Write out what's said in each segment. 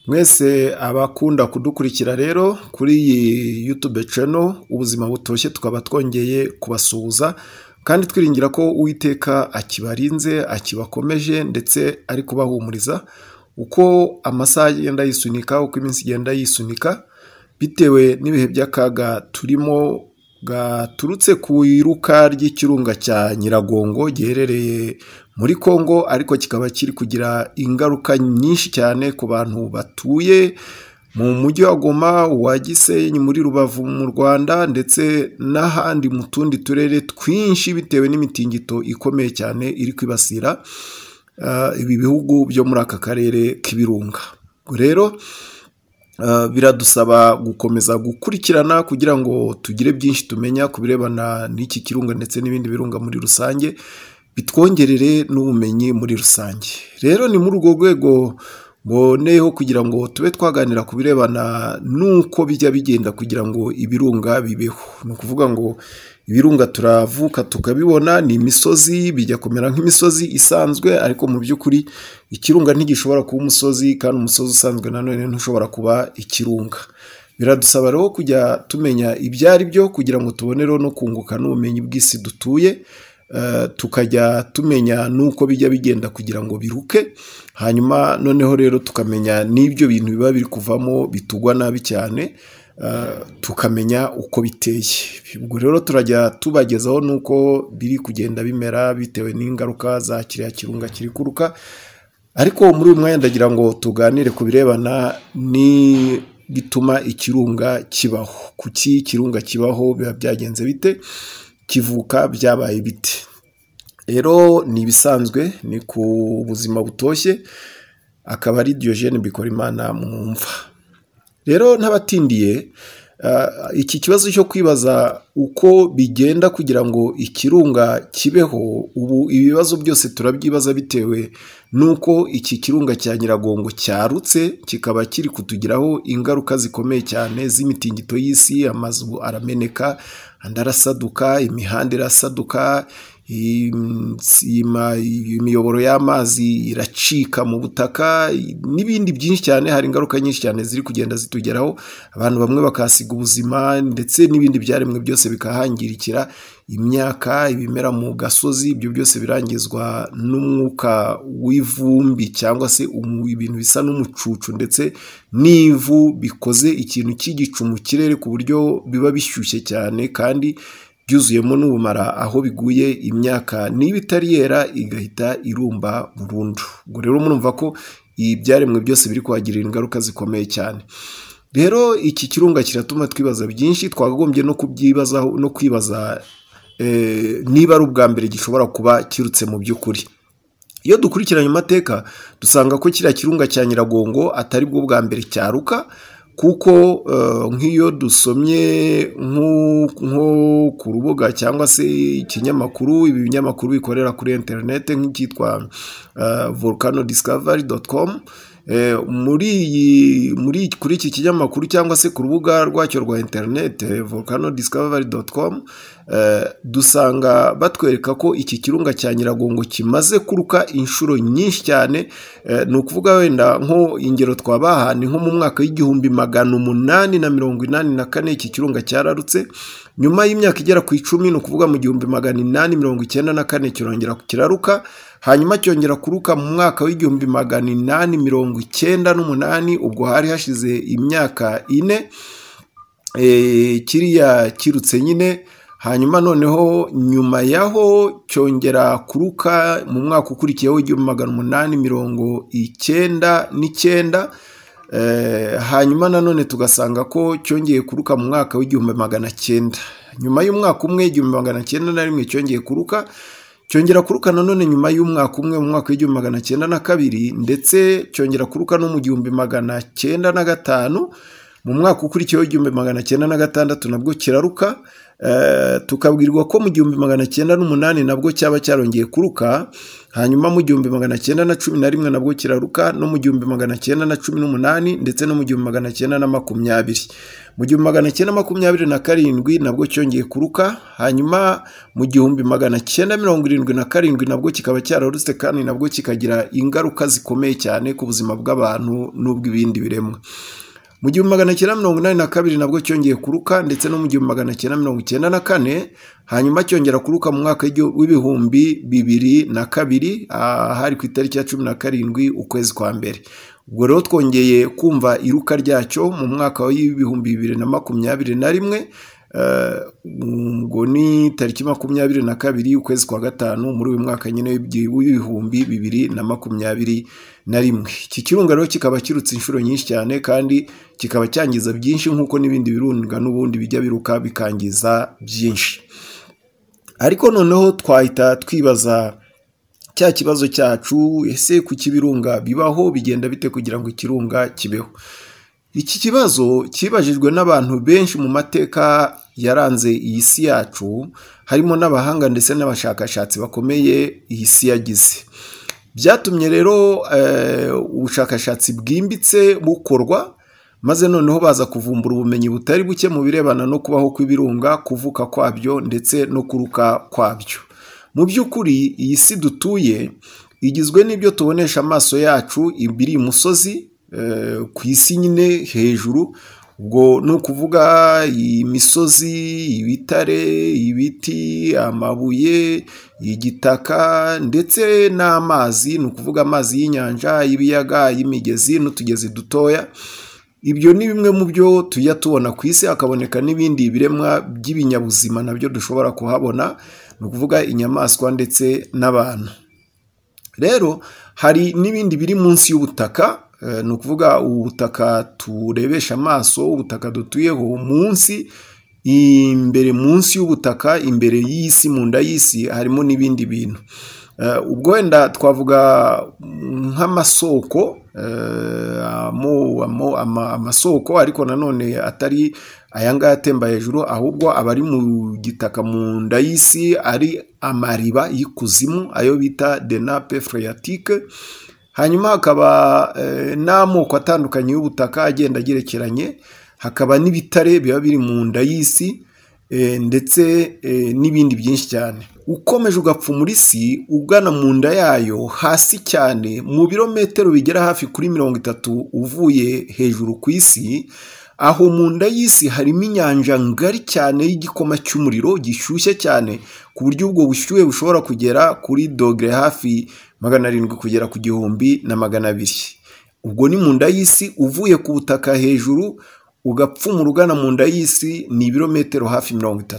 Mwese abakunda kudukurikira rero kuri iyi YouTube channel ubuzima butoshye tukaba twongeye kubasuhuza kandi twiringira ko Uwiteka akibarinze akibakomeje ndetse ari kubahumuriza uko amasaha yenda yisunika uko iminsi igenda yisunika bitewe n'ibihe by'akaga turimo gaturutse ku iruka ry'ikirunga cya Nyiragongo giherereye muri Kongo ariko kikaba kiri kugira ingaruka nyinshi cyane ku bantu batuye mu mujyi wa Goma wa Gisenyi muri Rubavu mu Rwanda ndetse n'ahandi mu tundi turere twinshi bitewe n'imitingito ikomeye cyane iri kwibasira ibi bihugu byo muri aka karere k'ibirunga. Rero biradusaba gukomeza gukurikirana kugira ngo tugire byinshi tumenya ku birebana n'iki kirunga ndetse n'ibindi birunga muri rusange bitwongerere n'ubumenyi muri rusange. Rero ni muri urwo rwego mboneyeho kugira ngo tube twaganira ku birebana n'uko bijya bigenda kugira ngo ibirunga bibeho. Ni ukuvuga ngo ibirunga turavuka tukabibona ni imisozi bijya kumera nk'imisozi isanzwe ariko mu by'ukuri ikirunga ntigishobora kuba umusozi kandi umusozi usanzwe nanone ntushobora kuba ikirunga. Biradusaba rero kujya tumenya ibyo ari byo kugira ngo tubonereho no kunguka n'ubumenyi bw'isi dutuye, tukajya tumenya n'uko bijya bigenda kugira ngo biruke, hanyuma noneho rero tukamenya n'ibyo bintu biba biri kuvamo bitugwa nabi cyane, tukamenya uko biteye. Ubwo rero turajya tubagezaho nuko biri kugenda bimera bitewe n'ingaruka za kiriya kirunga kiri kuruka, ariko muri uyu mwanya ndagira ngo tuganire ku birebana ni bituma ikirunga kibaho. Kuki ikirunga kibaho, biba byagenze bite, kivuka byabaye bite. Rero ni ibisanzwe ni ku buzima butoshye, akaba ari Diogene Bikorimana mwumva. Rero ntabatindiye iki kibazo cyo kwibaza uko bigenda kugira ngo ikirunga kibeho, ubu ibibazo byose turabyibaza bitewe nuko iki kirunga cya Nyiragongo cyarutse kikaba kiri kutugiraho ingaruka zikomeye cyane z'imitingito y'isi, amazu arameneka andi arasaduka, imihanda irasaduka, imiyoboro y'amazi iracika mu butaka n'ibindi byinshi cyane. Hari ingaruka nyinshi cyane ziri kugenda zitugeraho, abantu bamwe bakasiga ubuzima ndetse n'ibindi byaremwe byose bikahangirikira, imyaka ibimera mu gasozi ibyo byose birangizwa n'umwuka w'ivumbi cyangwa se ibintu bisa n'umucucu ndetse n'ivu bikoze ikintu cy'igicu mu kirere ku buryo biba bishyushye cyane kandi byuzuyemo n'ubumara, aho biguye imyaka niba itari yera igahita irumba burundu. Ubwo rero murumva ko ibyaremwe byose biri kuhagirira ingaruka zikomeye cyane. Rero iki kirunga kiratuma twibaza byinshi, twakagombye no kubyibazaho no kwibaza niba ari ubwa mbere gishobora kuba kirutse mu by'ukuri. Iyo dukurikiranye amateka dusanga ko kiriya kirunga cya Nyiragongo atari bwo bwa mbere cyaruka, kuko nk'iyo dusomye nko ku rubuga cyangwa se ikinyamakuru, ibi binyamakuru bikorera kuri internet nk'icyitwa volcano.com, kuri iki kinyamakuru cyangwa se ku rubuga rwacyo rwa internet volcano.com, dusanga batwereka ko iki kirunga cya Nyiragongo kimaze kuruka inshuro nyinshi cyane. Ni ukuvuga wenda nko ingero twabaha ni nko mu mwaka w'1884 iki kirunga cyararutse, nyuma y'imyaka igera ku 10 ni ukuvuga mu 1894 kirongera kiraruka, hanyuma cyongera kuruka mu mwaka w'1898, ubwo hari hashize imyaka 4 kiriya kirutse nyine. Hanyuma noneho nyuma yaho cyongera kuruka mu mwaka ukurikiyeho 1899, hanyuma nanone tugasanga ko cyongeye kuruka mu mwaka w'1900. Nyuma y'umwaka umwe 1901 cyongeye kuruka, cyongera kuruka nanone nyuma y'umwaka umwe mu mwaka w'1902, ndetse cyongera kuruka no mu 1905. mu mwaka ukurikiyeho 1906 nabwo kiraruka, tukabwirwa ko mu 1908 nabwo cyaba cyarongeye kuruka, hanyuma mu 1911 nabwo kiraruka, no mu 1918 ndetse no mu 1920. Mu 1927 nabwo cyongeye kuruka, hanyuma mu 1977 nabwo kikaba cyararutse kandi nabwo kikagira ingaruka zikomeye cyane ku buzima bw'abantu n'ubw'ibindi biremwa. Mu 1982 nabwo cyongeye kuruka, ndetse no mu 1994, hanyuma cyongera kuruka mu mwaka w'ibihumbi 2002, hari ku itariki ya 17 ukwezi kwa mbere. Ubwo rero twongeye kumva iruka ryacyo mu mwaka w'ibihumbi 2021, ngo ni tariki 22 ukwezi kwa gatanu muri uyu mwaka nyine w'ibihumbi 2021. Iki kirunga rero kikaba kirutse inshuro nyinshi cyane kandi kikaba cyangiza byinshi nk'uko n'ibindi birunga n'ubundi bijya biruka bikangiza byinshi. Ariko noneho twahita twibaza cya kibazo cyacu, ese kuki ibirunga bibaho, bigenda bite kugira ngo ikirunga kibeho? Iki kibazo kibajijwe n'abantu benshi mu mateka yaranze iyi si yacu, harimo n'abahanga ndetse n'abashakashatsi bakomeye iyi si yagize. Byatumye rero ubushakashatsi bwimbitse bukorwa, maze noneho baza kuvumbura ubumenyi butari buke mu birebana no kubaho kw'ibirunga, kuvuka kwabyo ndetse no kuruka kwabyo. Mu by'ukuri iyi si dutuye igizwe n'ibyo tubonesha amaso yacu, ibiri imusozi ku isi nyine hejuru, ubwo ni ukuvuga imisozi, ibitare, ibiti, amabuye, igitaka ndetse n'amazi, ni ukuvuga amazi y'inyanja, y'ibiyaga, y'imigezi n'utugezi dutoya. Ibyo ni bimwe mu byo tujya tubona ku isi, hakaboneka n'ibindi biremwa by'ibinyabuzima nabyo dushobora kuhabona, ni ukuvuga inyamaswa ndetse n'abantu. Rero hari n'ibindi biri munsi y'ubutaka, ni ukuvuga ubutaka turebesha amaso, ubutaka dutuyeho munsi, imbere munsi y'ubutaka, imbere y'isi, mu nda y'isi harimo n'ibindi bintu. Ubwo wenda twavuga nk'amasoko, amasoko ariko nanone atari ayangaya atemba hejuru, ahubwo abari mu gitaka mu nda y'isi ari amariba y'ikuzimu, ayo bita des nappes phréatiques. Hanyuma hakaba n'amoko atandukanye y'ubutaka agenda agerekeranye, hakaba n'ibitare biba biri mu nda y'isi, ndetse n'ibindi byinshi cyane. Ukomeje ugapfa muri isi ugana mu nda yayo hasi cyane, mu birometero bigera hafi kuri 30 uvuye hejuru ku isi, aho mu nda y'isi harimo inyanja ngari cyane y'igikoma cy'umuriro gishyushye cyane, ku buryo ubwo bushyuhe bushobora kugera kuri dogere hafi 700 kugera ku 1200. Ubwo ni mu nda y'isi, uvuye ku butaka hejuru ugapfumura ugana mu nda y'isi ni ibirometero hafi 30.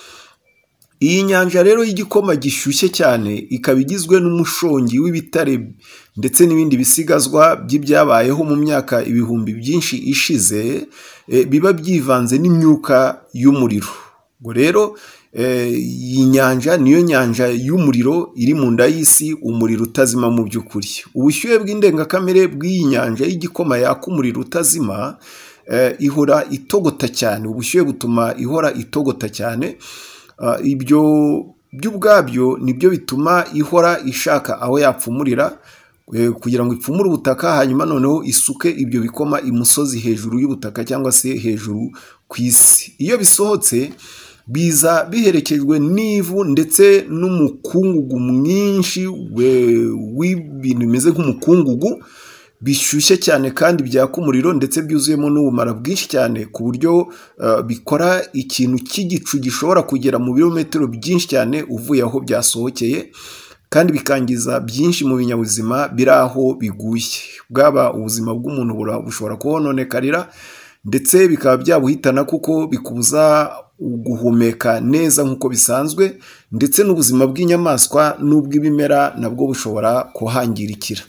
Iyi nyanja rero y'igikoma gishyushye cyane ikaba igizwe n'umushongi w'ibitare ndetse n'ibindi bisigazwa by'ibyabayeho mu myaka ibihumbi byinshi ishize, biba byivanze n'imyuka y'umuriro. Ubwo rero iyi nyanja niyo nyanja y'umuriro iri mu nda y'isi, umuriro utazima mu by'ukuri. Ubushyuhe bw'indengakamere bw'iyi nyanja y'igikoma yaka umuriro utazima, ihora itogota cyane. Ubushyuhe butuma ihora itogota cyane. Ibyo by'ubwabyo nibyo bituma ihora ishaka aho yapfumurira, kugira ngo ipfumure ubutaka, hanyuma noneho isuke ibyo bikoma imusozi hejuru y'ubutaka cyangwa se hejuru ku isi. Iyo bisohotse biza biherekejwe n'ivu ndetse n'umukungugu mwinshi w'ibintu bimeze nk'umukungugu, bishyushye cyane kandi byaka umuriro ndetse byuzuyemo n'ubumara bwinshi cyane, ku buryo bikora ikintu cy'igicu gishobora kugera mu birometero byinshi cyane uvuye aho byasohokeye, kandi bikangiza byinshi mu binyabuzima biri aho biguye. Bwaba ubuzima bw'umuntu bushobora kuhononekarira, ndetse bikaba byabuhitana kuko bikubuza guhumeka neza nk'uko bisanzwe, ndetse n'ubuzima bw'inyamaswa n'ubw'ibimera nabwo bushobora kuhangirikira.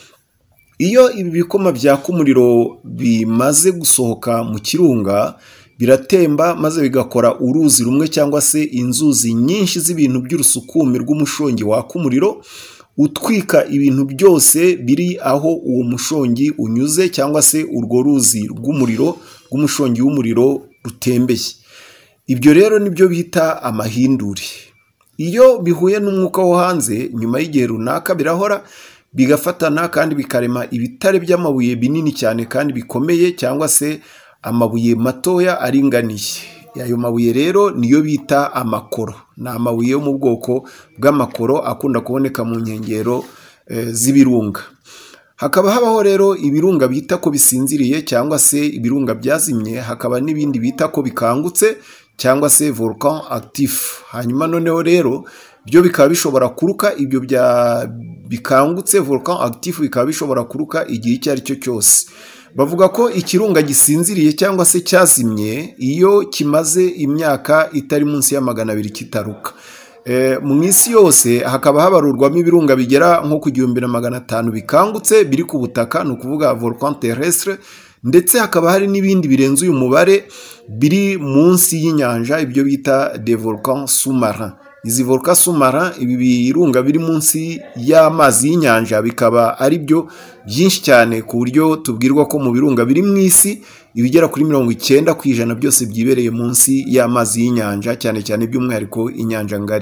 Iyo ibi bikoma byaka umuriro bimaze gusohoka mu kirunga, biratemba maze bigakora uruzi rumwe cyangwa se inzuzi nyinshi z'ibintu by'urusukume rw'umushongi waka umuriro, utwika ibintu byose biri aho uwo mushongi unyuze cyangwa se urwo ruzi rw'umuriro bw'umushongi w'umuriro rutembeye. Ibyo rero nibyo bita amahindure. Iyo bihuye n'umwuka wo hanze nyuma y'igihe runaka birahora bigafatana kandi bikarema ibitare by'amabuye binini cyane kandi bikomeye, cyangwa se amabuye matoya aringaniye. Ayo mabuye rero niyo bita amakoro. Ni amabuye yo mu bwoko bw'amakoro akunda kuboneka mu nkengero z'ibirunga. Hakaba habaho rero ibirunga bita ko bisinziriye cyangwa se ibirunga byazimye, hakaba n'ibindi bita ko bikangutse cyangwa se volcan actif. Hanyuma noneho rero byo bikaba bishobora kuruka, ibyo bya bikangutse volcan actif bikaba bishobora kuruka igihe icyo ari cyo cyose. Bavuga ko ikirunga gisinziriye cyangwa se cyazimye iyo kimaze imyaka itari munsi ya 200 kitaruka. Mu isi yose hakaba habarurwamo ibirunga bigera nko ku 1500 bikangutse biri ku butaka, ni ukuvuga volcan terrestre, ndetse hakaba hari n'ibindi birenze uyu mubare biri munsi y'inyanja, ibyo bita des volcans sous-marins. Izi volcans sous-marins, ibi birunga biri munsi y'amazi y'inyanja, bikaba ari byo byinshi cyane ku buryo tubwirwa ko mu birunga biri mu isi ibigera kuri 90% byose byibereye munsi y'amazi y'inyanja, cyane cyane by'umwihariko inyanja ngari.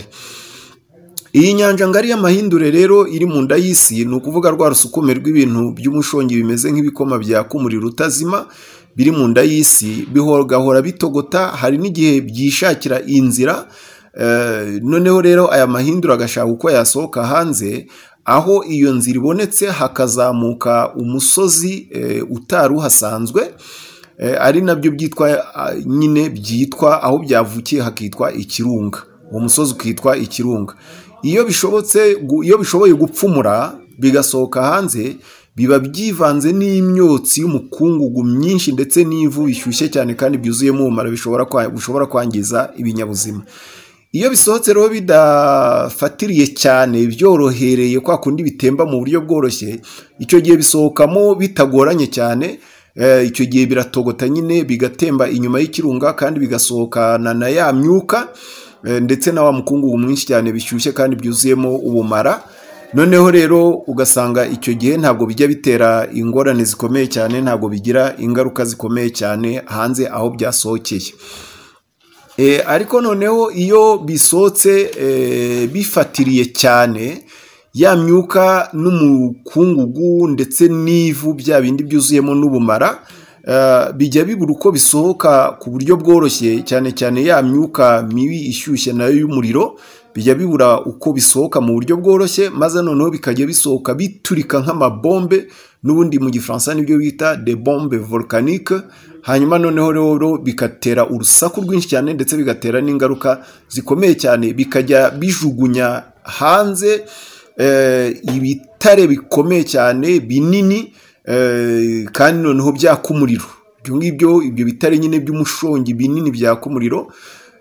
Iyi nyanja ngari y'amahindure rero iri mu nda y'isi, ni ukuvuga rwa rusukume rw'ibintu by'umushongi bimeze nk'ibikoma byaka umuriro utazima biri mu nda y'isi, bihora bitogota, hari n'igihe byishakira inzira. Noneho rero aya mahindure agashaka uko yasohoka hanze, aho iyo nzira ibonetse hakazamuka umusozi utari uhasanzwe, ari nabyo byitwa nyine byitwa aho byavukiye hakitwa ikirunga. Uwo musozi ukitwa ikirunga. Iyo bishoboye gupfumura bigasohoka hanze, biba byivanze n'imyotsi y'umukungugu myinshi ndetse n'ivu bishyushye cyane kandi byuzuyemo ubumara bishobora kwangiza ibinyabuzima. Iyo bisohotse rero bidafatiriye cyane, byorohereye kwa kundi bitemba mu buryo bworoshye, icyo gihe bisohokamo bitagoranye cyane. Icyo gihe biratogota nyine bigatemba inyuma y'ikirunga kandi bigasohokana na ya myuka ndetse na wa mukungugu mwinshi cyane bishyushye kandi byuzuyemo ubumara. Noneho rero ugasanga icyo gihe ntabwo bijya bitera ingorane zikomeye cyane, ntabwo bigira ingaruka zikomeye cyane hanze aho byasohokeye. Ariko noneho iyo bisohotse bifatiriye cyane, ya myuka n'umukungugu ndetse n'ivu bya bindi byuzuyemo n'ubumara bijya bibura uko bisohoka ku buryo bworoshye, cyane cyane ya myuka mibi ishyushye nayo y'umuriro bijya bibura uko bisohoka mu buryo bworoshye, maze noneho bikajya bisohoka biturika nk'amabombe, n'ubundi mu gifaransa nibyo bita des bombes volcaniques. Hanyuma noneho rero bigatera urusaku rwinshi cyane ndetse bigatera n'ingaruka zikomeye cyane, bikajya bijugunya hanze ibitare bikomeye cyane binini kandi noneho byaka umuriro. Ibyo bitare nyine by'umushongi binini byaka umuriro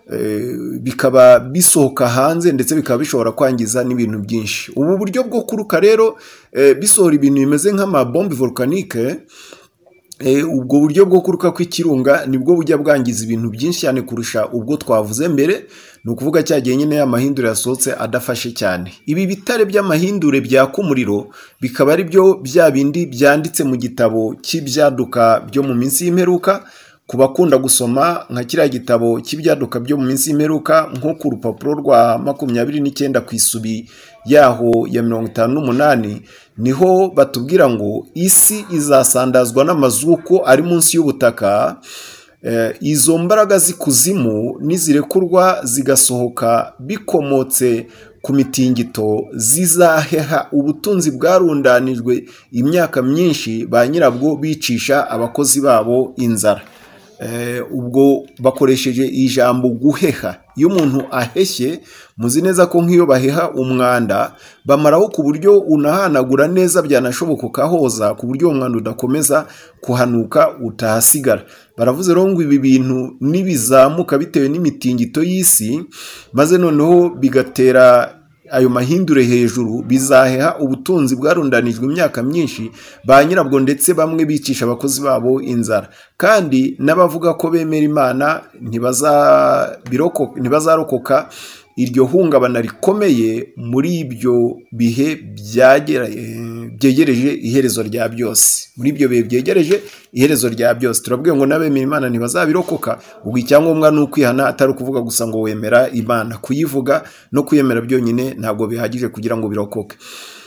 bikaba bisohoka hanze ndetse bikaba bishobora kwangiza n'ibintu byinshi. Ubu buryo bwo kuruka rero bisohora ibintu bimeze nk'amabombe volcanique, ubwo buryo bwo kuruka kw'ikirunga nibwo bujya bwangiza ibintu byinshi cyane kurusha ubwo twavuze mbere. Ni ukuvuga cyagiye nyine y'amahindure yasohotse adafashe cyane. Ibi bitare by'amahindure byaka umuriro bikaba ari byo bya bindi byanditse mu gitabo cy'ibyaduka byo mu minsi y'imperuka. Ku bakunda gusoma nka kiriya gitabo cy'ibyaduka byo mu minsi y'imperuka, nko ku rupapuro rwa 29 ku isubi yaho ya 58, niho batubwira ngo isi izasandazwa n'amazuko ari munsi y'ubutaka. Izo mbaraga z'ikuzimu nizirekurwa zigasohoka bikomotse ku mitingito, zizaheha ubutunzi bwarundanijwe imyaka myinshi ba nyirabwo bicisha abakozi babo inzara. Ubwo bakoresheje ijambo guheha. Iyo umuntu aheshye, muzi neza ko nk'iyo baheha umwanda bamaraho ku buryo unahanagura neza byanashoboka ukahoza ku buryo umwanda udakomeza kuhanuka utahasigara. Baravuze rero ngo ibi bintu nibizamuka bitewe n'imitingito y'isi, maze noneho bigatera ayo mahindure hejuru, bizaheha ubutunzi bwarundanijwe imyaka myinshi ba nyirabwo ndetse bamwe bicisha abakozi babo inzara. Kandi n'abavuga ko bemera Imana ntibazarokoka iryo hungabana rikomeye muri ibyo bihe byegereje iherezo rya byose. Muri ibyo bihe byegereje iherezo rya byose turabwiye ngo n'abemera Imana ntibazabirokoka, ubwo icyangombwa ni ukwihana, atari ukuvuga gusa ngo wemera Imana. Kuyivuga no kuyemera byonyine ntabwo bihagije kugira ngo birokoke.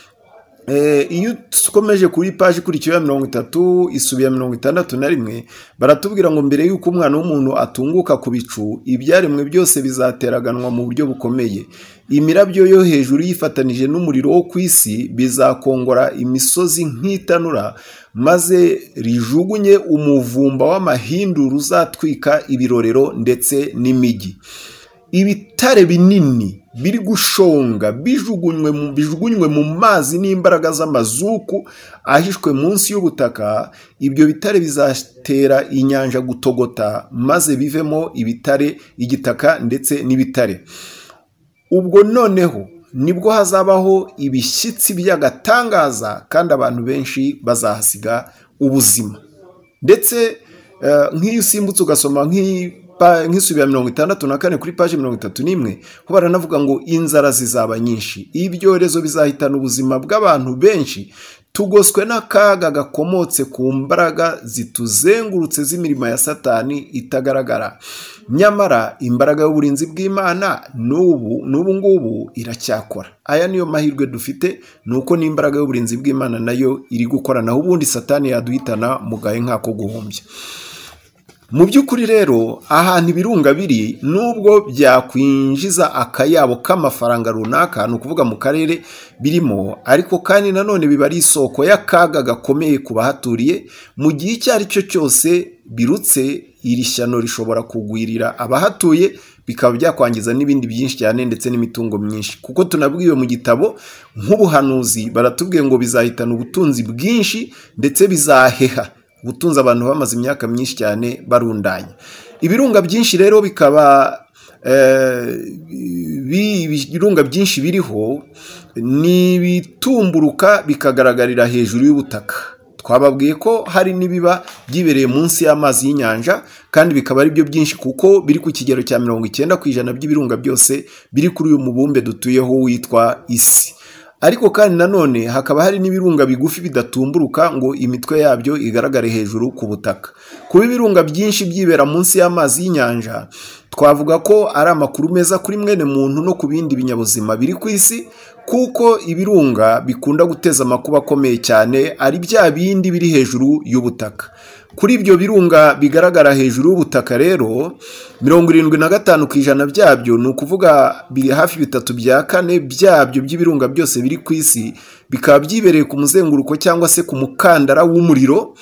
Iyo dukomeje kuri paji ikurikiyeho ya 30 isubiye 61 baratubwira ngo mbere y'uko umwana w'umuntu atunguka ku bicu, ibyaremwe byose bizateraganwa mu buryo bukomeye. Imirabyo yo hejuru yifatanije n'umuriro wo ku isi bizakongora imisozi nk'itanura, maze rijugunye umuvumba w'amahinduru uzatwika ibirorero ndetse n'imijyi. Ibitare binini biri gushonga bijugunywe mu mazi n'imbaraga z'amazuku ahishwe munsi y'ubutaka. Ibyo bitare bizatera inyanja gutogota, maze bivemo ibitare, igitaka ndetse n'ibitare. Ubwo noneho nibwo hazabaho ibishyitsi by'agatangaza, kandi abantu benshi bazahasiga ubuzima. Ndetse nk'iyo usimbutse ugasoma nk'isubiye 64 kuri paji 31 ho baranavuga ngo inzara zizaba nyinshi, ibyorezo bizahitana ubuzima bw'abantu benshi, tugoswe n'akaga gakomotse ku mbaraga zituzengurutse z'imirimo ya Satani itagaragara. Nyamara imbaraga y'uburinzi bw'Imana n'ubu ngubu iracyakora. Aya niyo mahirwe dufite, nuko n'imbaraga y'uburinzi bw'Imana nayo iri gukora, naho ubundi Satani yaduhitana mu gahe nk'ako guhumbya. Mu by'ukuri rero ahantu ibirunga biri, nubwo byakwinjiza akayabo k'amafaranga runaka, ni ukuvuga mu karere birimo, ariko kandi nanone biba ari isoko y'akaga gakomeye ku bahaturiye. Mu gihe icyo ari cyo cyose birutse, iri shyano rishobora kugwirira abahatuye, bikaba byakwangiza n'ibindi byinshi cyane ndetse n'imitungo myinshi. Kuko tunabwiwe mu gitabo nk'ubuhanuzi baratubwiye ngo bizahitana ubutunzi bwinshi ndetse bizaheha ubutunzi abantu bamaze imyaka myinshi cyane barundanya. Ibirunga byinshi rero bikaba ibirunga byinshi biriho ni bitumburuka bikagaragarira hejuru y'ubutaka. Twababwiye ko hari n'ibiba byibereye munsi y'amazi y'inyanja, kandi bikaba ari byo byinshi kuko biri ku kigero cya 90% by'ibirunga byose biri kuri uyu mubumbe dutuyeho witwa isi. Ariko kandi nanone hakaba hari n'ibirunga bigufi bidatumburuka ngo imitwe yabyo igaragare hejuru ku butaka. Kuba ibirunga byinshi byibera munsi y'amazi y'inyanja, twavuga ko ari amakuru meza kuri mwene muntu no ku bindi binyabuzima biri ku isi, kuko ibirunga bikunda guteza amakuba akomeye cyane, ari bya bindi biri hejuru y'ubutaka. Kuri ibyo birunga bigaragara hejuru y'ubutaka rero, 75% byabyo, ni ukuvuga biri hafi 3/4 byabyo by'ibirunga byose biri ku isi, bikaba byibereye ku muzenguruko cyangwa se ku mukandara w'umuriro,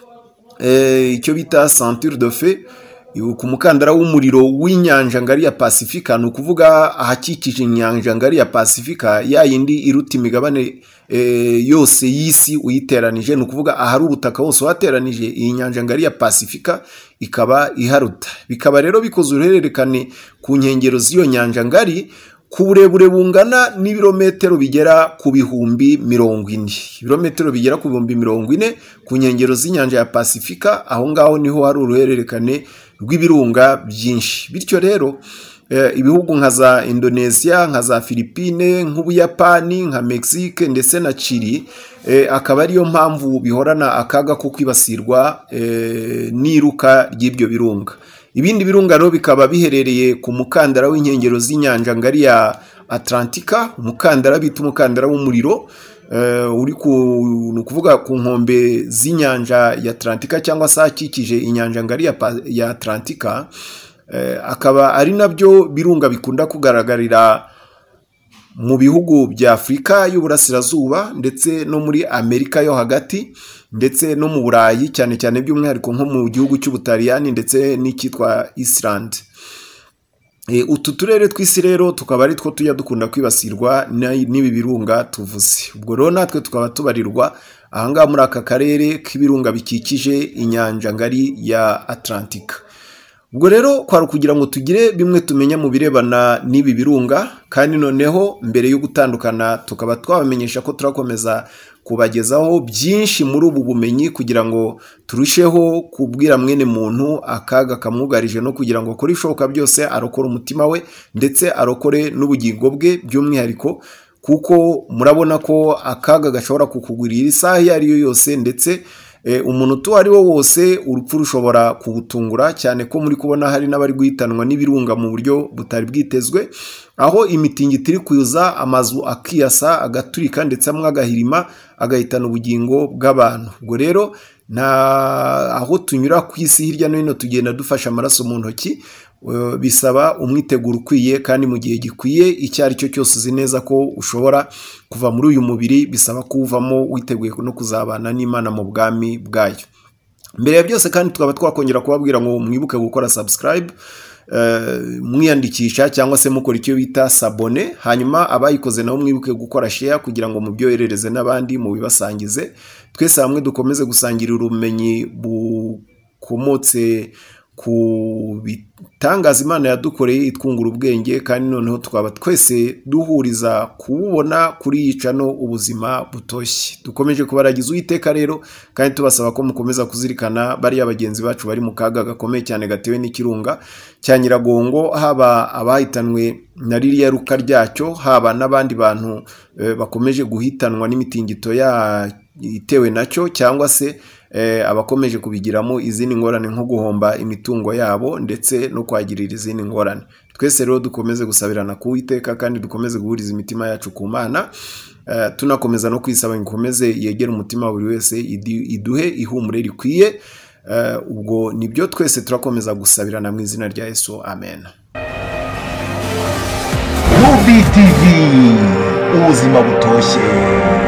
icyo bita ceinture de feu, ku mukandara w'umuriro w'inyanja ngari ya Pasifika. Ni ukuvuga ahakikije inyanja ngari ya Pasifika, ya yindi iruta imigabane yose y'isi uyiteranije. Ni ukuvuga ahari ubutaka hose wateranije iyi nyanja ngari ya Pasifika ikaba iharuta. Bikaba rero bikoze uruhererekane ku nkengero z'iyo nyanja ngari, ku burebure bungana n'ibirometero bigera ku bihumbi 40. Ibirometero bigera ku bihumbi 40 ku nkengero z'inyanja ya Pasifika. Aho ngaho niho hari uruhererekane rw'ibirunga byinshi. Bityo rero ibihugu nka za Indonesia, nka za Philippines, nk'Ubuyapani, nka Mexique ndetse na Chile, akaba ariyo mpamvu bihorana akaga ko kwibasirwa n'iruka ry'ibyo birunga. Ibindi birunga rero bikaba biherereye ku mukandara w'inkengero z'inyanja ngari ya Atlantika, umukandara bita umukandara w'umuriro, uri ni ukuvuga ku nkombe z'inyanja ya Atlantika cyangwa se akikije inyanja ngari ya Atlantika. Akaba ari nabyo birunga bikunda kugaragarira mu bihugu bya Afurika y'Uburasirazuba ndetse no muri Amerika yo hagati, ndetse no mu Burayi cyane cyane, by'umwihariko nko mu gihugu cy'Ubutaliyani ndetse n'icyitwa Iceland. Utu turere tw'isi rero tukaba ari two tujya dukunda kwibasirwa n'ibi birunga tuvuze. Ubwo rero natwe tukaba tubarirwa ahangaha muri aka karere k'ibirunga bikikije inyanja ngari ya Atlantika. ubwo rero kwari kugira ngo tugire bimwe tumenya mu birebana n'ibi birunga, kandi noneho mbere yo gutandukana tukaba twabamenyesha ko turakomeza kubagezaho byinshi muri ubu bumenyi kugira ngo turusheho kubwira mwene muntu akaga kamwugarije, no kugira ngo akore ishoboka byose arokore umutima we ndetse arokore n'ubugingo bwe by'umwihariko, kuko murabona ko akaga gashobora kukugurira isaha iyo ari yo yose, ndetse umuntu uwo ari wo wose urupfu rushobora kubutungura, cyane ko muri kubona hari n'abari guhitanwa n'ibirunga mu buryo butari bwitezwe, aho imitingito iri kuza amazu akiyasa agaturika ndetse amwe agahirima agahitana ubugingo bw'abantu. Ubwo rero aho tunyura ku isi hirya no hino tugenda dufashe amaraso mu ntoki, bisaba umwiteguro ukwiye kandi mu gihe gikwiye. Icyo ari cyo cyose uzi neza ko ushobora kuva muri uyu mubiri, bisaba kuwuvamo witeguye no kuzabana n'Imana mu bwami bwayo. Mbere ya byose kandi tukaba twakongera kubabwira ngo mwibuke gukora subscribe, mwiyandikisha cyangwa se mukora icyo bita sabone, hanyuma abayikoze nabo mwibuke gukora share kugira ngo mubyoherereze n'abandi mubibasangize. Twese hamwe dukomeze gusangira ubumenyi bukomotse ku bitangaza Imana yadukoreye itwungura ubwenge, kandi noneho twaba twese duhuriza kububona kuri yicano ubuzima butoshye. Dukomeje kubaragiza Uwiteka rero, kandi tubasaba ko mukomeza kuzirikana bariya bagenzi bacu bari mu kaga gakomeye cyane gatewe n'ikirunga cya Nyiragongo, haba abahitanwe na ririya ruka ryacyo, haba n'abandi bantu bakomeje guhitanwa n'imitingito itewe nacyo, cyangwa se abakomeje kubigiramo izindi ngorane nko guhomba imitungo yabo ndetse no kwagirira izindi ngorane. Twese rero dukomeze gusabirana ku Uwiteka, kandi dukomeze guhuriza imitima yacu ku Mana, tunakomeza no kwisaba ngo ikomeze yegere umutima wa buri wese, iduhe ihumure rikwiye. Ubwo nibyo twese turakomeza gusabirana mu izina rya Yesu, amen. UBTV, ubuzima butoshye.